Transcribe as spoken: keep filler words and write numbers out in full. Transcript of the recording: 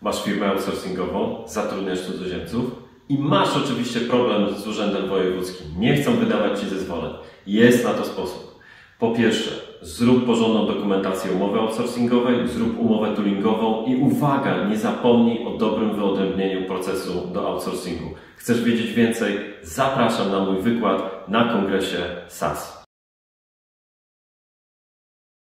Masz firmę outsourcingową, zatrudniasz cudzoziemców i masz oczywiście problem z Urzędem Wojewódzkim. Nie chcą wydawać Ci zezwoleń. Jest na to sposób. Po pierwsze, zrób porządną dokumentację umowy outsourcingowej, zrób umowę toolingową i uwaga, nie zapomnij o dobrym wyodrębnieniu procesu do outsourcingu. Chcesz wiedzieć więcej? Zapraszam na mój wykład na kongresie S A S.